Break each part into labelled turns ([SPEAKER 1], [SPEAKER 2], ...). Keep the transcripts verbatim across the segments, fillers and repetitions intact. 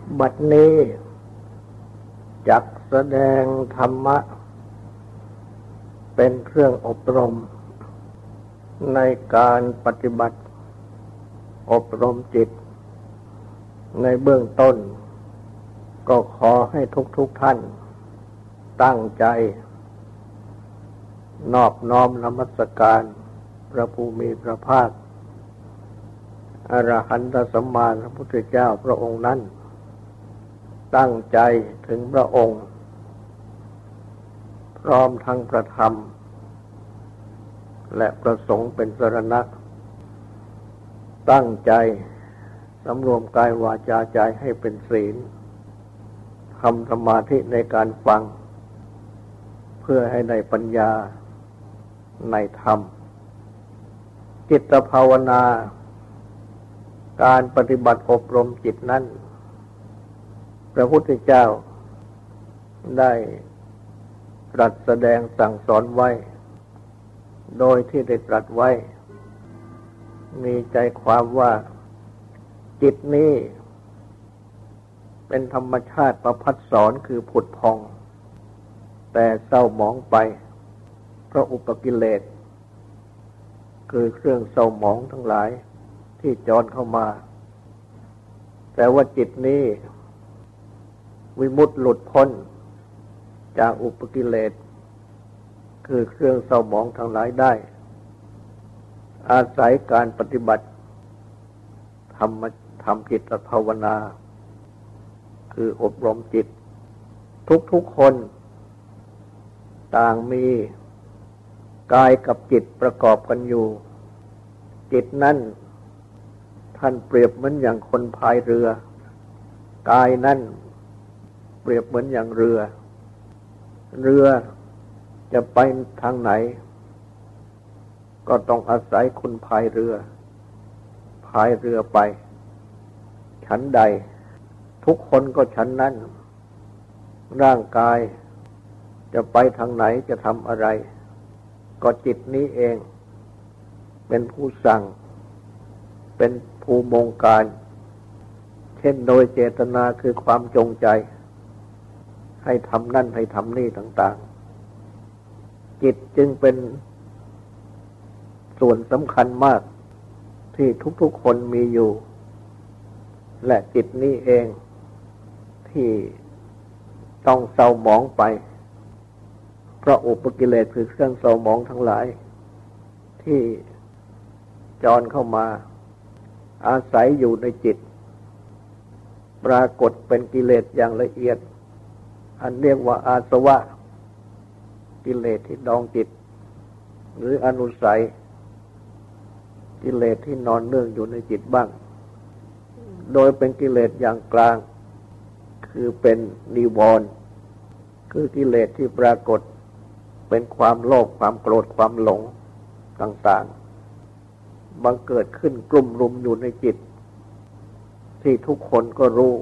[SPEAKER 1] บัดนี้จักแสดงธรรมะเป็นเครื่องอบรมในการปฏิบัติอบรมจิตในเบื้องต้นก็ขอให้ทุกๆท่านตั้งใจนอบน้อมนมัสการพระผู้มีพระภาคอรหันตสัมมาสัมพุทธเจ้าพระองค์นั้นตั้งใจถึงพระองค์พร้อมทั้งประธรรมและประสงค์เป็นสรณะตั้งใจสำรวมกายวาจาใจให้เป็นศีลทำสมาธิในการฟังเพื่อให้ได้ปัญญาในธรรมจิตภาวนาการปฏิบัติอบรมจิตนั้นพระพุทธเจ้าได้ตรัสแสดงสั่งสอนไว้โดยที่ได้ตรัสไว้มีใจความว่าจิตนี้เป็นธรรมชาติประพัดสอนคือผุดพองแต่เศร้าหมองไปเพราะอุปกิเลสคือเครื่องเศร้าหมองทั้งหลายที่จรเข้ามาแต่ว่าจิตนี้วิมุตติหลุดพ้นจากอุปกิเลสคือเครื่องเศร้าหมองทั้งหลายได้อาศัยการปฏิบัติธรรมทำจิตภาวนาคืออบรมจิตทุกๆคนต่างมีกายกับจิตประกอบกันอยู่จิตนั้นท่านเปรียบเหมือนอย่างคนพายเรือกายนั้นเปรียบเหมือนอย่างเรือเรือจะไปทางไหนก็ต้องอาศัยคนพายเรือพายเรือไปฉันใดทุกคนก็ฉันนั้นร่างกายจะไปทางไหนจะทำอะไรก็จิตนี้เองเป็นผู้สั่งเป็นผู้บงการเช่นโดยเจตนาคือความจงใจให้ทำนั่นให้ทำนี่ต่างๆจิตจึงเป็นส่วนสำคัญมากที่ทุกๆคนมีอยู่และจิตนี้เองที่ต้องเศร้าหมองไปเพราะอุปกิเลสคือเครื่องเศร้าหมองทั้งหลายที่จรเข้ามาอาศัยอยู่ในจิตปรากฏเป็นกิเลสอย่างละเอียดอันเรียกว่าอาสวะกิเลสที่ดองจิตหรืออนุสัยกิเลสที่นอนเนื่องอยู่ในจิตบ้างโดยเป็นกิเลสอย่างกลางคือเป็นนิวรณ์คือกิเลสที่ปรากฏเป็นความโลภความโกรธความหลงต่างๆบังเกิดขึ้นกลุ่มรุมอยู่ในจิตที่ทุกคนก็รู้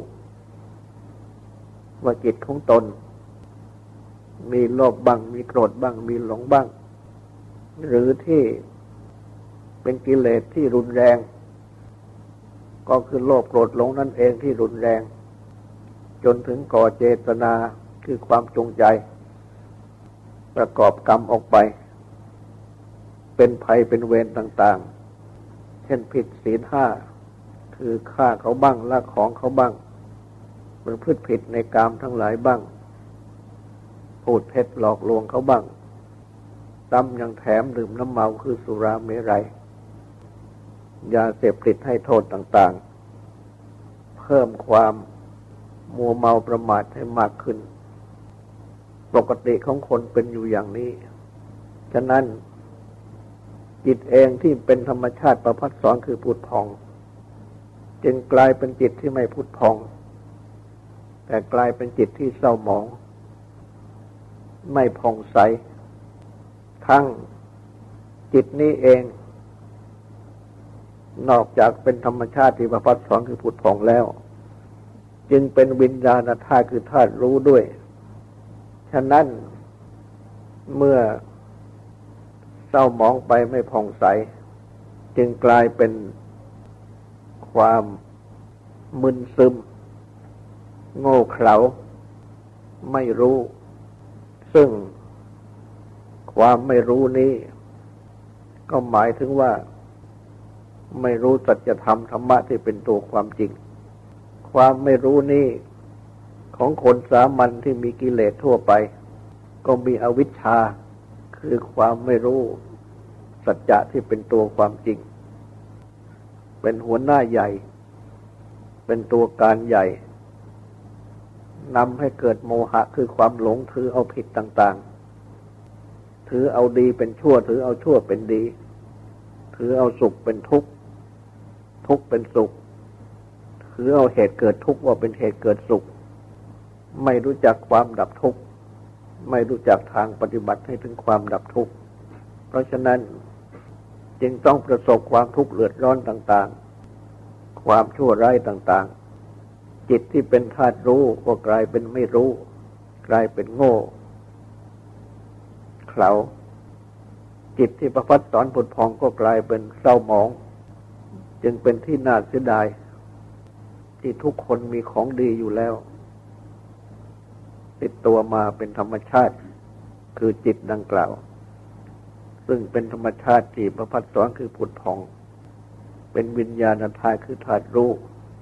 [SPEAKER 1] ว่าจิตของตนมีโลภบ้างมีโกรธบ้างมีหลงบ้างหรือที่เป็นกิเลสที่รุนแรงก็คือโลภโกรธหลงนั่นเองที่รุนแรงจนถึงก่อเจตนาคือความจงใจประกอบกรรมออกไปเป็นภัยเป็นเวรต่างๆเช่นผิดศีลห้าคือฆ่าเขาบ้างลักของเขาบ้างประพฤติผิดในกามทั้งหลายบ้างพูดเท็จหลอกลวงเขาบ้างซ้ำยังแถมดื่มน้ำเมาคือสุราเมรัยยาเสพติดให้โทษต่างๆเพิ่มความมัวเมาประมาทให้มากขึ้นปกติของคนเป็นอยู่อย่างนี้ฉะนั้นจิตเองที่เป็นธรรมชาติประพัดสอนคือผุดพองจึงกลายเป็นจิตที่ไม่ผุดพองแต่กลายเป็นจิตที่เศร้าหมองไม่ผ่องใสทั้งจิตนี้เองนอกจากเป็นธรรมชาติที่ประพัดสอนคือผุดพองแล้วจึงเป็นวิญญาณธาตุคือธาตุรู้ด้วยฉะนั้นเมื่อเศร้าหมองไปไม่ผ่องใสจึงกลายเป็นความมึนซึมโง่เขลาไม่รู้ซึ่งความไม่รู้นี้ก็หมายถึงว่าไม่รู้สัจธรรมธรรมะที่เป็นตัวความจริงความไม่รู้นี้ของคนสามัญที่มีกิเลสทั่วไปก็มีอวิชชาคือความไม่รู้สัจจะที่เป็นตัวความจริงเป็นหัวหน้าใหญ่เป็นตัวการใหญ่นำให้เกิดโมหะคือความหลงถือเอาผิดต่างๆถือเอาดีเป็นชั่วถือเอาชั่วเป็นดีถือเอาสุขเป็นทุกข์ทุกข์เป็นสุขถือเอาเหตุเกิดทุกข์ว่าเป็นเหตุเกิดสุขไม่รู้จักความดับทุกข์ไม่รู้จักทางปฏิบัติให้ถึงความดับทุกข์เพราะฉะนั้นจึงต้องประสบความทุกข์เดือดร้อนต่างๆความชั่วร้ายต่างๆจิตที่เป็นธาตุรู้ก็กลายเป็นไม่รู้กลายเป็นโง่เขลาจิตที่ประพัดสอนผุดพองก็กลายเป็นเศร้าหมองจึงเป็นที่น่าเสียดายที่ทุกคนมีของดีอยู่แล้วติดตัวมาเป็นธรรมชาติคือจิตดังกล่าวซึ่งเป็นธรรมชาติที่ประพัดสอนคือผุดพองเป็นวิญญาณธาตุคือธาตุรู้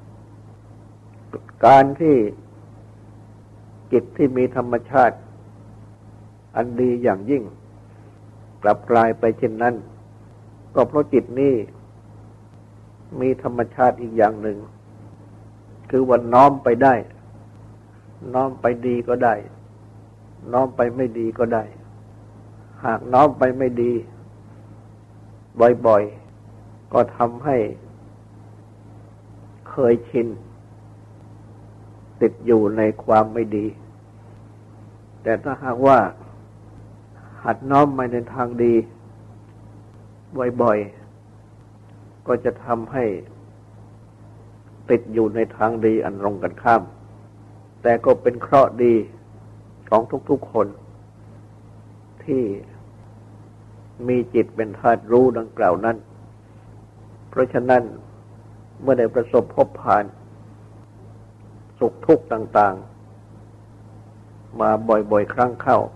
[SPEAKER 1] การที่จิตที่มีธรรมชาติอันดีอย่างยิ่งกลับกลายไปเช่นนั้นก็เพราะจิตนี้มีธรรมชาติอีกอย่างหนึ่งคือว่าน้อมไปได้น้อมไปดีก็ได้น้อมไปไม่ดีก็ได้หากน้อมไปไม่ดีบ่อยๆก็ทำให้เคยชินติดอยู่ในความไม่ดีแต่ถ้าหากว่าหัดน้อมไปในทางดีบ่อยๆก็จะทำให้ติดอยู่ในทางดีอันตรงกันข้ามแต่ก็เป็นเคราะห์ดีของทุกๆคนที่มีจิตเป็นธาตุรู้ดังกล่าวนั้นเพราะฉะนั้นเมื่อได้ประสบพบผ่านสุขทุกข์ต่างๆมาบ่อยๆครั้งเข้า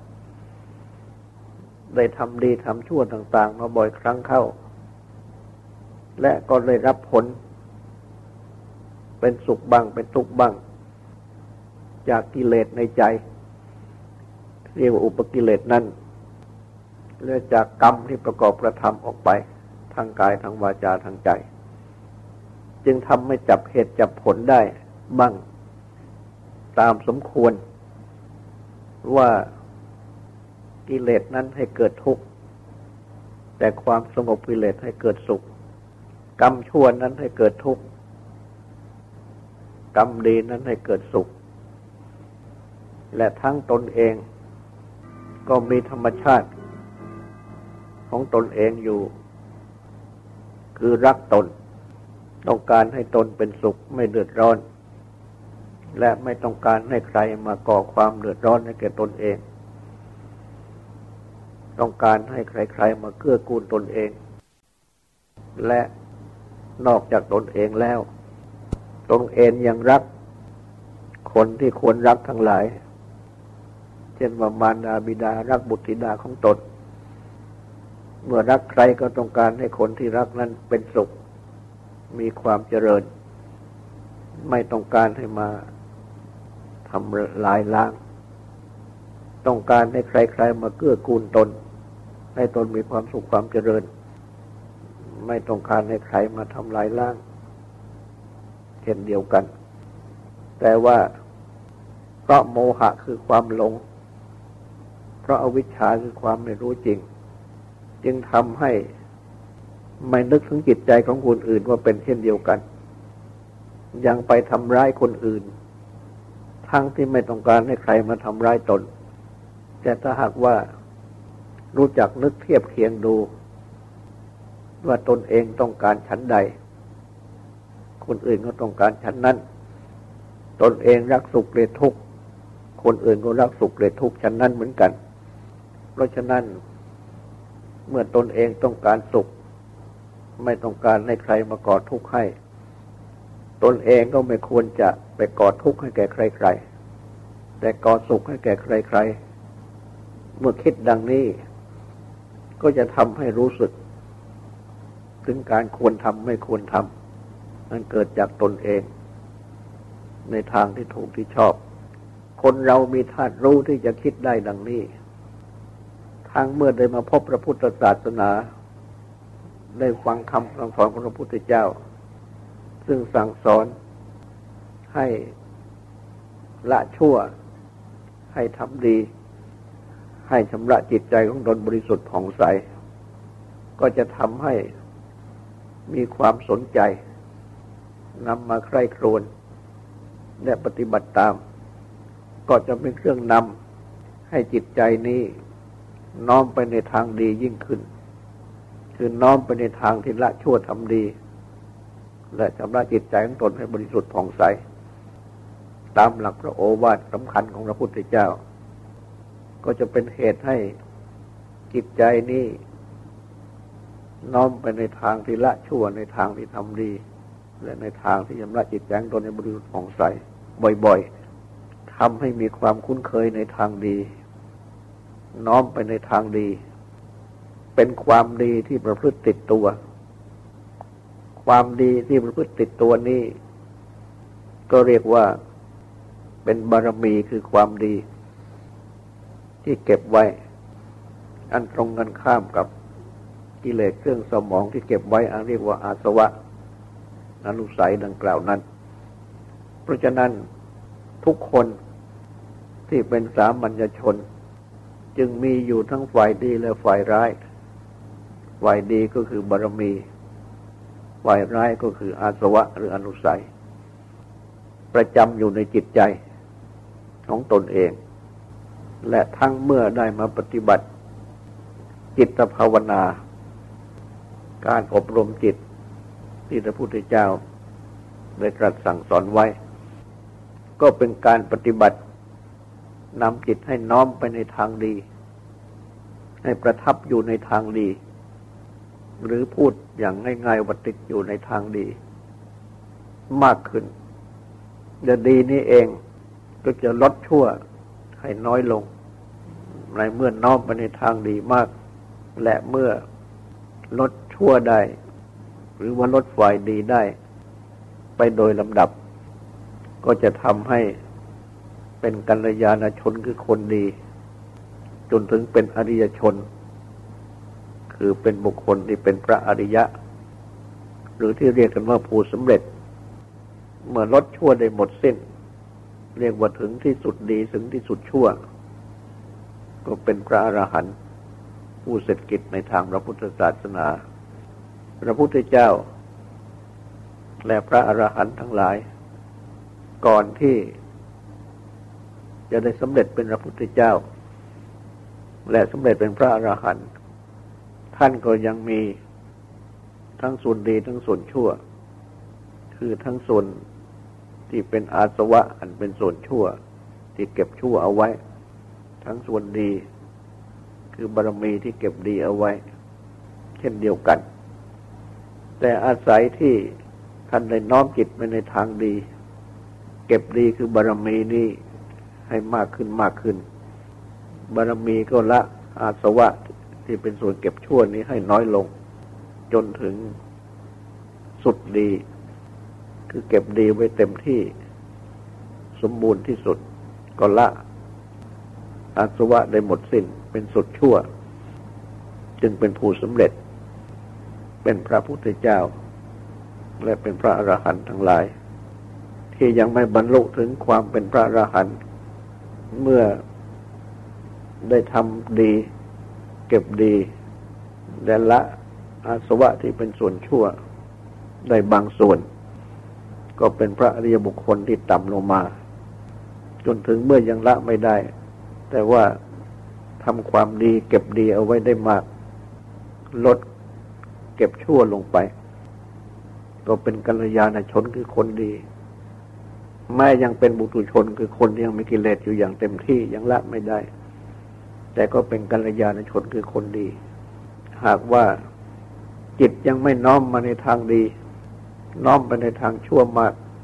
[SPEAKER 1] ได้ทำดีทำชั่วต่างๆมาบ่อยครั้งเข้าและก็ได้รับผลเป็นสุขบ้างเป็นทุกข์บ้างจากกิเลสในใจเรียกว่าอุปกิเลสนั้นเรื่องจากกรรมที่ประกอบกระทำออกไปทางกายทางวาจาทางใจจึงทำให้จับเหตุจับผลได้บ้างตามสมควรว่ากิเลสนั้นให้เกิดทุกข์แต่ความสงบกิเลสให้เกิดสุขกรรมชั่วนั้นให้เกิดทุกข์กรรมดีนั้นให้เกิดสุขและทั้งตนเองก็มีธรรมชาติของตนเองอยู่คือรักตนต้องการให้ตนเป็นสุขไม่เดือดร้อนและไม่ต้องการให้ใครมาก่อความเดือดร้อนให้แก่ตนเองต้องการให้ใครๆมาเกื้อกูลตนเองและนอกจากตนเองแล้วตนเองยังรักคนที่ควรรักทั้งหลายเช่นว่ามารดาบิดารักบุตรธิดาของตนเมื่อรักใครก็ต้องการให้คนที่รักนั้นเป็นสุขมีความเจริญไม่ต้องการให้มาทำลายล้างต้องการให้ใครๆมาเกื้อกูลตนให้ตนมีความสุขความเจริญไม่ต้องการให้ใครมาทำลายล้างเช่นเดียวกันแต่ว่าเพราะโมหะคือความหลงเพราะอวิชชาคือความไม่รู้จริงจึงทำให้ไม่นึกถึงจิตใจของคนอื่นว่าเป็นเช่นเดียวกันยังไปทำร้ายคนอื่นทั้งที่ไม่ต้องการให้ใครมาทำร้ายตนแต่ถ้าหากว่ารู้จักนึกเทียบเคียงดูว่าตนเองต้องการชั้นใดคนอื่นก็ต้องการชั้นนั้นตนเองรักสุขเกลียดทุกข์คนอื่นก็รักสุขเกลียดทุกข์ชั้นนั้นเหมือนกันเพราะฉะนั้นเมื่อตนเองต้องการสุขไม่ต้องการให้ใครมาก่อทุกข์ให้ตนเองก็ไม่ควรจะไปก่อทุกข์ให้แก่ใครๆแต่ก่อสุขให้แก่ใครๆเมื่อคิดดังนี้ก็จะทำให้รู้สึกถึงการควรทำไม่ควรทำมันเกิดจากตนเองในทางที่ถูกที่ชอบคนเรามีธาตุรู้ที่จะคิดได้ดังนี้ทั้งเมื่อได้มาพบพระพุทธศาสนาได้ฟังคำสั่งสอนของพระพุทธเจ้าซึ่งสั่งสอนให้ละชั่วให้ทำดีให้ชำระจิตใจของตนบริสุทธิ์ผ่องใสก็จะทำให้มีความสนใจนำมาใคร่ครวญและปฏิบัติตามก็จะเป็นเครื่องนำให้จิตใจนี้น้อมไปในทางดียิ่งขึ้นคือน้อมไปในทางที่ละชั่วทำดีและชำระจิตใจของตนให้บริสุทธิ์ผ่องใสตามหลักพระโอวาทสำคัญของพระพุทธเจ้าก็จะเป็นเหตุให้จิตใจนี้น้อมไปในทางที่ละชั่วในทางที่ทำดีและในทางที่ชำระจิตใจของตนให้บริสุทธิ์ผ่องใสบ่อยๆทำให้มีความคุ้นเคยในทางดีน้อมไปในทางดีเป็นความดีที่ประพฤติติดตัวความดีที่ประพฤติติดตัวนี้ก็เรียกว่าเป็นบารมีคือความดีที่เก็บไว้อันตรงกันข้ามกับกิเลสเครื่องสมองที่เก็บไว้อันเรียกว่าอาสวะอนุสัยดังกล่าวนั้นเพราะฉะนั้นทุกคนที่เป็นสามัญชนจึงมีอยู่ทั้งฝ่ายดีและฝ่ายร้ายฝ่ายดีก็คือบารมีฝ่ายร้ายก็คืออาสวะหรืออนุสัยประจำอยู่ในจิตใจของตนเองและทั้งเมื่อได้มาปฏิบัติจิตภาวนาการอบรมจิตที่พระพุทธเจ้าได้ตรัสสั่งสอนไว้ก็เป็นการปฏิบัตินำจิตให้น้อมไปในทางดีให้ประทับอยู่ในทางดีหรือพูดอย่างง่ายๆว่าติดอยู่ในทางดีมากขึ้นจะดีนี้เองก็จะลดชั่วให้น้อยลงในเมื่อน้อมไปในทางดีมากและเมื่อลดชั่วได้หรือว่าลดฝ่ายดีได้ไปโดยลำดับก็จะทำให้เป็นกัลยาณชนคือคนดีจนถึงเป็นอริยชนคือเป็นบุคคลที่เป็นพระอริยะหรือที่เรียกกันว่าผู้สำเร็จเมื่อลดชั่วได้หมดสิ้นเรียกว่าถึงที่สุดดีถึงที่สุดชั่วก็เป็นพระอรหันต์ผู้เสร็จกิจในทางพระพุทธศาสนาพระพุทธเจ้าและพระอรหันต์ทั้งหลายก่อนที่จะได้สำเร็จเป็นพระพุทธเจ้าและสำเร็จเป็นพระอรหันต์ท่านก็ยังมีทั้งส่วนดีทั้งส่วนชั่วคือทั้งส่วนที่เป็นอาสวะอันเป็นส่วนชั่วที่เก็บชั่วเอาไว้ทั้งส่วนดีคือบารมีที่เก็บดีเอาไว้เช่นเดียวกันแต่อาศัยที่ท่านได้น้อมจิตไปในทางดีเก็บดีคือบารมีนี้ให้มากขึ้นมากขึ้นบารมีก็ละอาสวะที่เป็นส่วนเก็บชั่วนี้ให้น้อยลงจนถึงสุดดีคือเก็บดีไว้เต็มที่สมบูรณ์ที่สุดก็ละอาสวะได้หมดสิ้นเป็นสุดชั่วจึงเป็นผู้สำเร็จเป็นพระพุทธเจ้าและเป็นพระอรหันต์ทั้งหลายที่ยังไม่บรรลุถึงความเป็นพระอรหันต์เมื่อได้ทำดีเก็บดีและละอาสวะที่เป็นส่วนชั่วได้บางส่วนก็เป็นพระอริยบุคคลที่ต่ำลงมาจนถึงเมื่อยังละไม่ได้แต่ว่าทำความดีเก็บดีเอาไว้ได้มากลดเก็บชั่วลงไปก็เป็นกัลยาณชนคือคนดีแม้ยังเป็นบุตุชนคือคนที่ยังมีกิเลสอยู่อย่างเต็มที่ยังละไม่ได้แต่ก็เป็นกัลยาณชนคือคนดีหากว่าจิตยังไม่น้อมมาในทางดีน้อมไปในทางชั่วมาก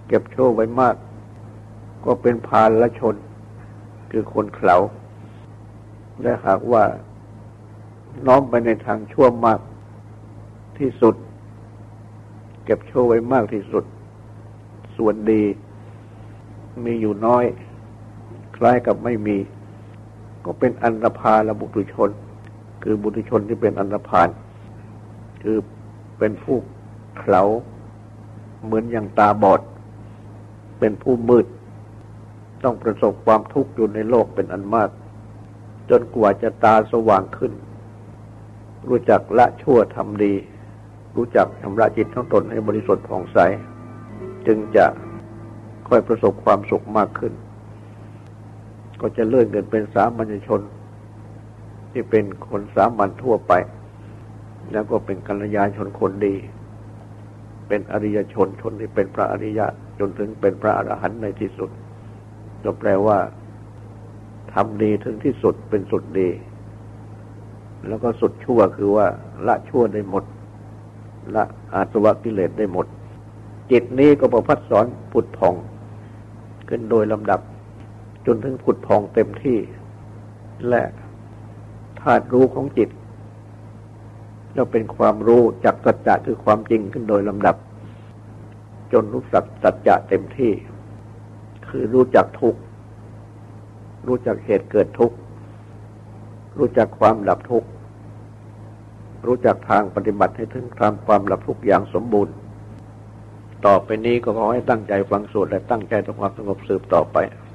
[SPEAKER 1] เก็บชั่วไว้มากก็เป็นพาลชนคือคนเขลาและหากว่าน้อมไปในทางชั่วมากที่สุดเก็บชั่วไว้มากที่สุดส่วนดีมีอยู่น้อยคล้ายกับไม่มีก็เป็นอันธพาลบุตุชนคือบุตุชนที่เป็นอันธพาลคือเป็นผู้เขลาเหมือนอย่างตาบอดเป็นผู้มืดต้องประสบความทุกข์อยู่ในโลกเป็นอันมากจนกว่าจะตาสว่างขึ้นรู้จักละชั่วทำดีรู้จักชำระจิตของตนให้บริสุทธิ์ผ่องใสจึงจะค่อยประสบความสุขมากขึ้นก็จะเลื่อนเกินเป็นสามัญชนที่เป็นคนสามัญทั่วไปแล้วก็เป็นกัลยาณชนคนดีเป็นอริยชนชนที่เป็นพระอริยะจนถึงเป็นพระอรหันต์ในที่สุดก็แปลว่าทำดีถึงที่สุดเป็นสุดดีแล้วก็สุดชั่วคือว่าละชั่วได้หมดละอาสวะกิเลสได้หมดจิตนี้ก็ประพัดสอนผุดผ่องขึ้นโดยลำดับจนถึงผุดผ่องเต็มที่และธาตุรู้ของจิตจะเป็นความรู้จักสัจจะคือความจริงขึ้นโดยลำดับจนรู้จักสัจจะเต็มที่คือรู้จักทุกข์รู้จักเหตุเกิดทุกข์รู้จักความดับทุกข์รู้จักทางปฏิบัติให้ถึงความความดับทุกข์อย่างสมบูรณ์ต่อไปนี้ก็ขอให้ตั้งใจฟังสวดและตั้งใจทำความสงบสืบต่อไป